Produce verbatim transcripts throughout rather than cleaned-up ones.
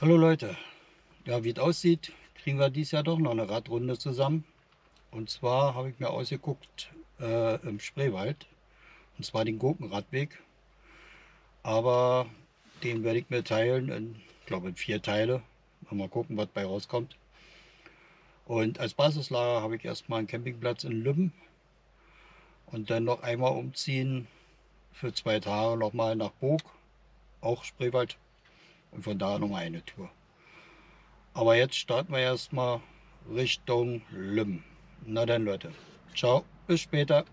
Hallo Leute, ja, wie es aussieht, kriegen wir dieses Jahr doch noch eine Radrunde zusammen. Und zwar habe ich mir ausgeguckt äh, im Spreewald, und zwar den Gurkenradweg. Aber den werde ich mir teilen in, ich glaube, in vier Teile. Mal gucken, was bei rauskommt. Und als Basislager habe ich erstmal einen Campingplatz in Lübben und dann noch einmal umziehen für zwei Tage nochmal nach Burg, auch Spreewald, und von da nochmal eine Tour. Aber jetzt starten wir erstmal Richtung Lübben. Na dann Leute, ciao, bis später.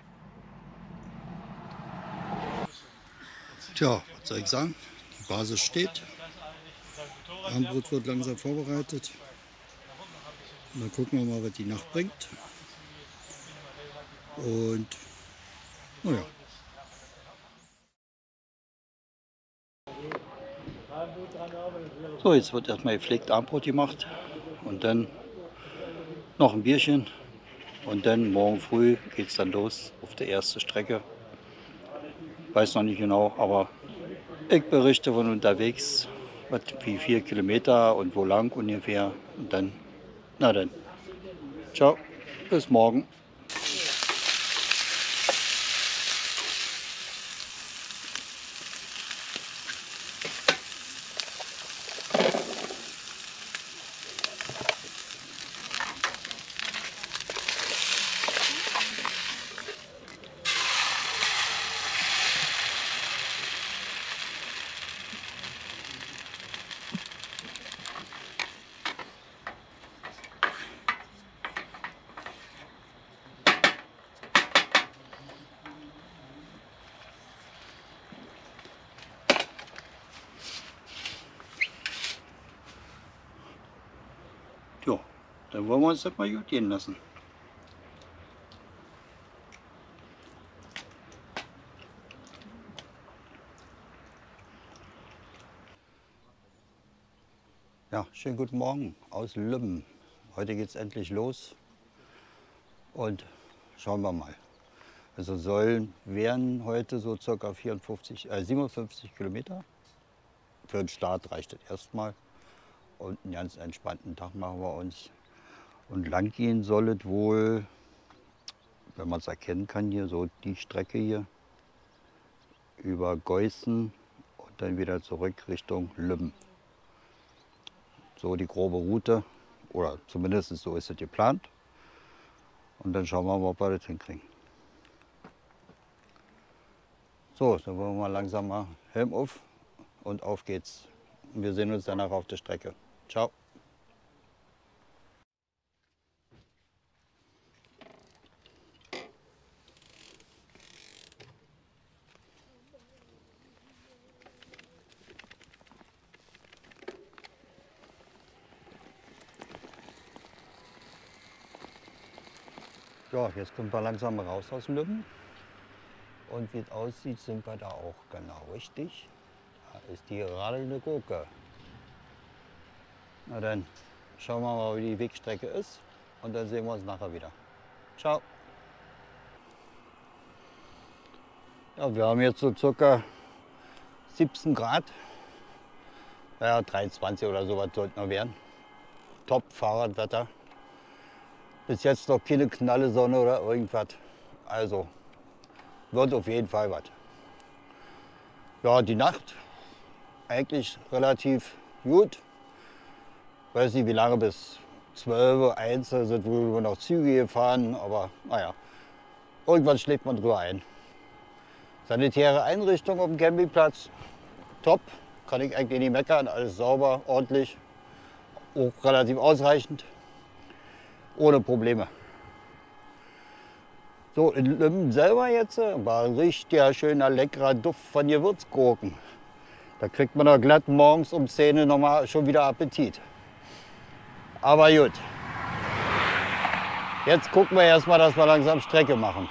Tja, was soll ich sagen? Die Basis steht. Abendbrot wird langsam vorbereitet. Und dann gucken wir mal, was die Nacht bringt. Und naja. So, jetzt wird erstmal gepflegt Abendbrot gemacht und dann noch ein Bierchen und dann morgen früh geht es dann los auf der ersten Strecke. Weiß noch nicht genau, aber ich berichte von unterwegs, was, wie viel Kilometer und wo lang ungefähr. Und dann, na dann, ciao, bis morgen. Ja, dann wollen wir uns das mal gut gehen lassen. Ja, schönen guten Morgen aus Lübben. Heute geht es endlich los und schauen wir mal. Also sollen wären heute so ca. vierundfünfzig, äh, siebenundfünfzig Kilometer. Für den Start reicht das erstmal. Und einen ganz entspannten Tag machen wir uns. Und lang gehen soll es wohl, wenn man es erkennen kann, hier so die Strecke hier über Geußen und dann wieder zurück Richtung Lübben. So die grobe Route, oder zumindest so ist es geplant. Und dann schauen wir mal, ob wir das hinkriegen. So, dann wollen wir mal langsam mal Helm auf und auf geht's. Wir sehen uns danach auf der Strecke. Ciao. Ja, jetzt kommen wir langsam raus aus Lübben. Und wie es aussieht, sind wir da auch genau richtig. Da ist die radelnde Gurke. Na dann schauen wir mal, wie die Wegstrecke ist. Und dann sehen wir uns nachher wieder. Ciao. Ja, wir haben jetzt so circa siebzehn Grad. Ja, dreiundzwanzig oder sowas sollten wir werden. Top Fahrradwetter. Bis jetzt noch keine knalle Sonne oder irgendwas. Also wird auf jeden Fall was. Ja, die Nacht eigentlich relativ gut. Weiß nicht wie lange, bis zwölf, eins sind wohl noch Züge gefahren, aber naja, irgendwann schläft man drüber ein. Sanitäre Einrichtung auf dem Campingplatz, top, kann ich eigentlich nicht meckern, alles sauber, ordentlich, auch relativ ausreichend, ohne Probleme. So, in Lübben selber jetzt war ein richtig schöner, leckerer Duft von Gewürzgurken. Da kriegt man doch glatt morgens um zehn Uhr noch mal schon wieder Appetit. Aber gut. Jetzt gucken wir erstmal, dass wir langsam Strecke machen.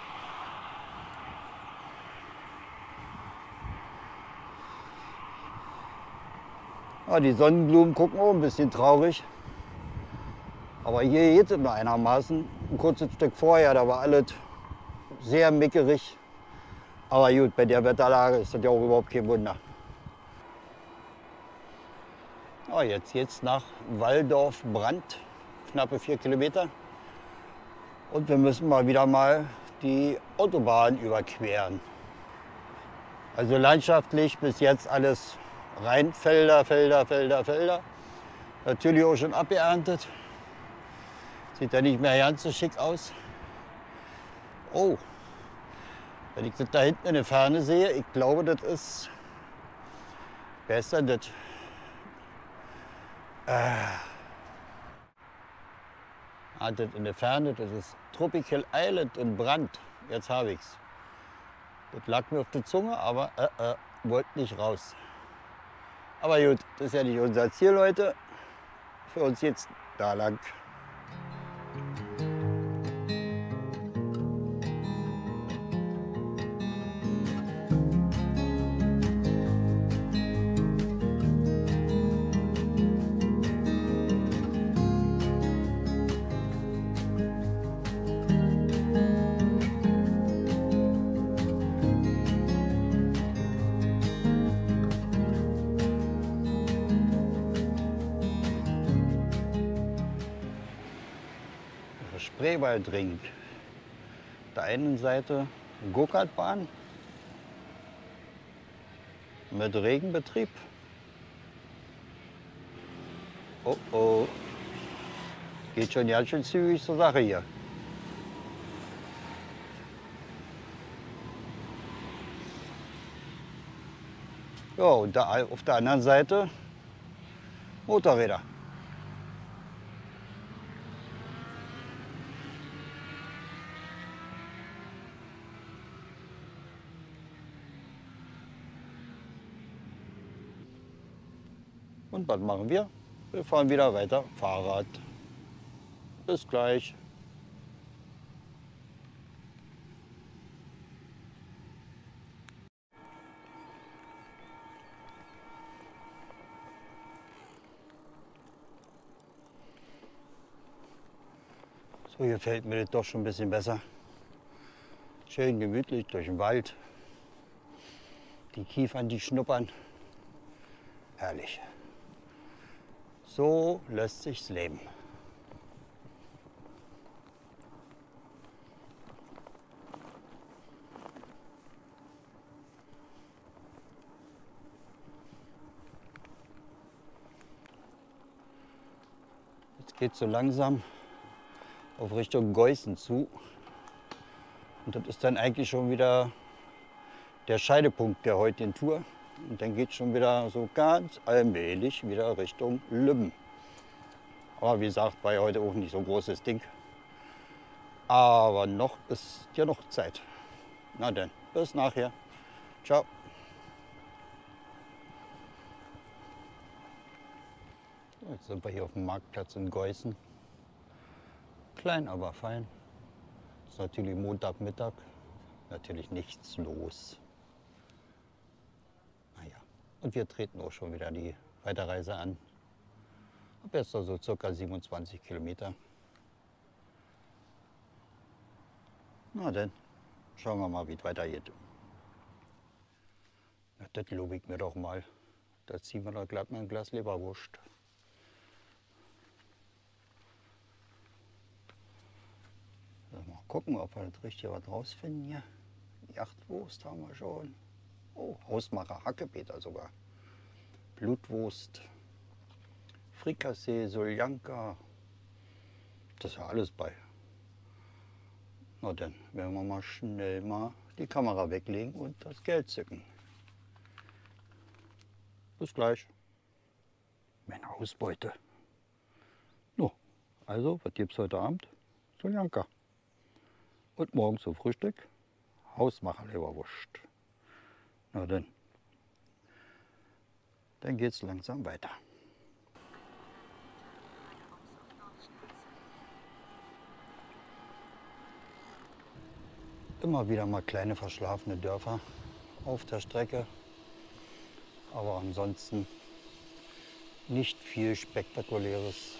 Ja, die Sonnenblumen gucken auch ein bisschen traurig. Aber hier geht es immer einigermaßen. Ein kurzes Stück vorher, da war alles sehr mickerig. Aber gut, bei der Wetterlage ist das ja auch überhaupt kein Wunder. Ja, jetzt geht's nach Walldorf-Brandt, knappe vier Kilometer. Und wir müssen mal wieder mal die Autobahn überqueren. Also landschaftlich bis jetzt alles rein Felder, Felder, Felder, Felder. Natürlich auch schon abgeerntet. Sieht ja nicht mehr ganz so schick aus. Oh, wenn ich das da hinten in der Ferne sehe, ich glaube, das ist, wer ist denn das? Äh, ah, das in der Ferne, das ist Tropical Island in Brand. Jetzt habe ich's. Das lag mir auf der Zunge, aber äh, äh, wollte nicht raus. Aber gut, das ist ja nicht unser Ziel heute. Für uns jetzt da lang. Spreewaldring. Auf der einen Seite Go-Kart-Bahn mit Regenbetrieb. Oh oh, geht schon ganz schön zügig zur Sache hier. Ja, und da, auf der anderen Seite Motorräder. Und was machen wir? Wir fahren wieder weiter Fahrrad. Bis gleich. So gefällt mir das doch schon ein bisschen besser. Schön gemütlich durch den Wald. Die Kiefern, die schnuppern. Herrlich. So lässt sich's leben. Jetzt geht es so langsam auf Richtung Geußen zu. Und das ist dann eigentlich schon wieder der Scheidepunkt der heutigen Tour. Und dann geht es schon wieder so ganz allmählich wieder Richtung Lübben. Aber wie gesagt, war ja heute auch nicht so ein großes Ding. Aber noch ist ja noch Zeit. Na dann, bis nachher. Ciao. Jetzt sind wir hier auf dem Marktplatz in Geußen. Klein, aber fein. Ist natürlich Montagmittag. Natürlich nichts los. Naja, und wir treten auch schon wieder die Weiterreise an. Ab jetzt also ca. siebenundzwanzig Kilometer. Na dann, schauen wir mal, wie es weitergeht. Ja, das lobe ich mir doch mal. Da ziehen wir doch glatt mal ein Glas Leberwurst. Mal gucken, ob wir das richtig was rausfinden hier. Jachtwurst haben wir schon. Oh, Hausmacher Hackepeter sogar. Blutwurst, Frikassee, Soljanka. Das ist ja alles bei. Na dann werden wir mal schnell mal die Kamera weglegen und das Geld zücken. Bis gleich. Meine Ausbeute. No, also, was gibt's heute Abend? Soljanka. Und morgen zum Frühstück Hausmacher-Leberwurst. Na dann. Dann geht's langsam weiter. Immer wieder mal kleine verschlafene Dörfer auf der Strecke. Aber ansonsten nicht viel Spektakuläres.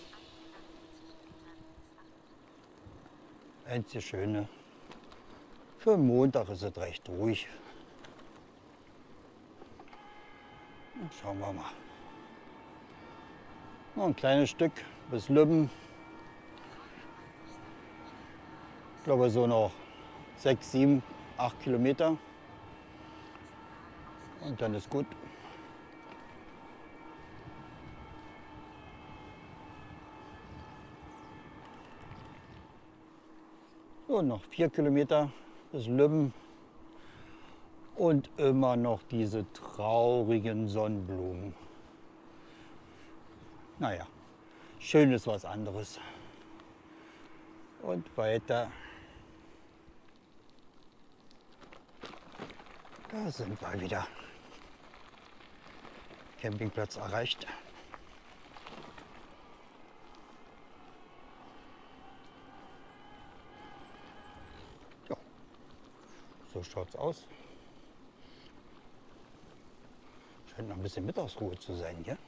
Einzige Schöne, für Montag ist es recht ruhig. Schauen wir mal. Noch ein kleines Stück bis Lübben. Ich glaube so noch sechs, sieben, acht Kilometer. Und dann ist gut. So, noch vier Kilometer bis Lübben. Und immer noch diese traurigen Sonnenblumen. Naja, schön ist was anderes. Und weiter. Da sind wir wieder. Campingplatz erreicht. Ja, so schaut's aus. Scheint noch ein bisschen Mittagsruhe zu sein hier.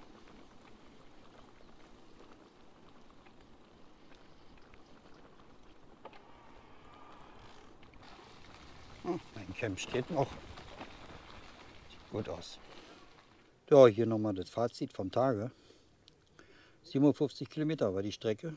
Hm, mein Camp steht noch. Sieht gut aus. Ja, hier nochmal das Fazit vom Tage. siebenundfünfzig Kilometer war die Strecke.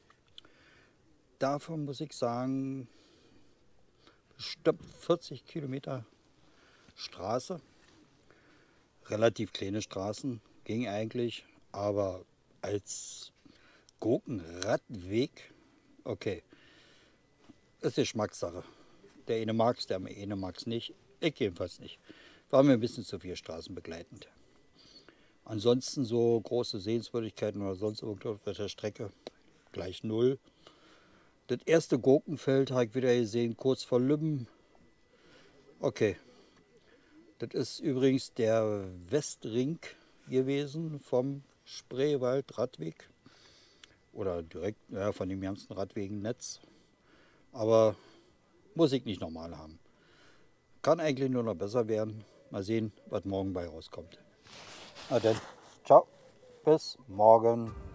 Davon muss ich sagen, bestimmt vierzig Kilometer Straße. Relativ kleine Straßen, ging eigentlich, aber als Gurkenradweg, okay, ist Geschmackssache. Der eine mag es, der eine mag es nicht. Ich jedenfalls nicht. War mir ein bisschen zu viel straßenbegleitend. Ansonsten so große Sehenswürdigkeiten oder sonst irgendwas auf der Strecke gleich null. Das erste Gurkenfeld habe ich wieder gesehen, kurz vor Lübben. Okay. Das ist übrigens der Westring gewesen vom Spreewald-Radweg. Oder direkt ja, von dem ganzen Radwegennetz. Aber muss ich nicht normal haben. Kann eigentlich nur noch besser werden. Mal sehen, was morgen bei rauskommt. Na dann, ciao, bis morgen.